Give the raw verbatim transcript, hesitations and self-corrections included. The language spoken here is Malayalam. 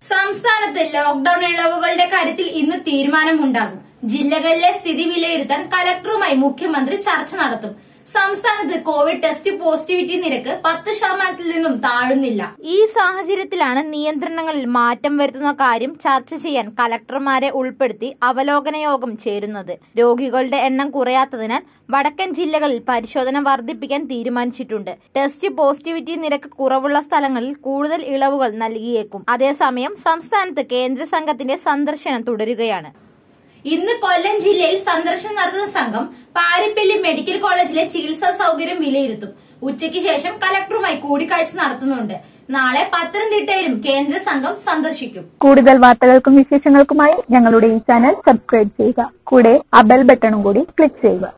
സംസ്ഥാനത്ത് ലോക്ഡൌൺ ഇളവുകളുടെ കാര്യത്തിൽ ഇന്ന് തീരുമാനമുണ്ടാകും. ജില്ലകളിലെ സ്ഥിതി വിലയിരുത്താൻ കലക്ടറുമായി മുഖ്യമന്ത്രി ചർച്ച നടത്തും. സംസ്ഥാനത്ത് കോവിഡ് ടെസ്റ്റ് പോസിറ്റിവിറ്റി നിരക്ക് പത്ത് ശതമാനത്തിൽ നിന്നും താഴുന്നില്ല. ഈ സാഹചര്യത്തിലാണ് നിയന്ത്രണങ്ങളിൽ മാറ്റം വരുത്തുന്ന കാര്യം ചർച്ച ചെയ്യാൻ കലക്ടർമാരെ ഉൾപ്പെടുത്തി അവലോകന യോഗം ചേരുന്നത്. രോഗികളുടെ എണ്ണം കുറയാത്തതിനാൽ വടക്കൻ ജില്ലകളിൽ പരിശോധന വർദ്ധിപ്പിക്കാൻ തീരുമാനിച്ചിട്ടുണ്ട്. ടെസ്റ്റ് പോസിറ്റിവിറ്റി നിരക്ക് കുറവുള്ള സ്ഥലങ്ങളിൽ കൂടുതൽ ഇളവുകൾ നൽകിയേക്കും. അതേസമയം സംസ്ഥാനത്ത് കേന്ദ്ര സംഘത്തിന്റെ സന്ദർശനം തുടരുകയാണ്. ഇന്ന് കൊല്ലം ജില്ലയിൽ സന്ദർശനം നടത്തുന്ന സംഘം പാരിപ്പള്ളി മെഡിക്കൽ കോളേജിലെ ചികിത്സാ സൗകര്യം വിലയിരുത്തും. ഉച്ചയ്ക്ക് ശേഷം കലക്ടറുമായി കൂടിക്കാഴ്ച നടത്തുന്നുണ്ട്. നാളെ പത്തനംതിട്ടയിലും കേന്ദ്ര സംഘം സന്ദർശിക്കും. കൂടുതൽ വാർത്തകൾക്കും വിശേഷങ്ങൾക്കുമായി ഞങ്ങളുടെ ഈ ചാനൽ സബ്സ്ക്രൈബ് ചെയ്യുക. കൂടെ ആ ബെൽ ബട്ടണും കൂടി ക്ലിക്ക് ചെയ്യുക.